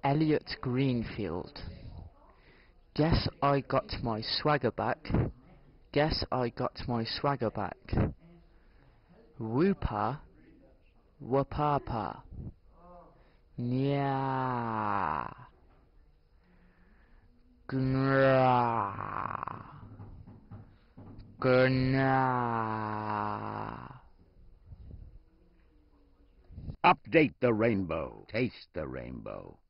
Elliot Greenfield. Guess I got my swagger back. Guess I got my swagger back. Whoopa, wapapa. Nya. Gra. Gna. Update the rainbow. Taste the rainbow.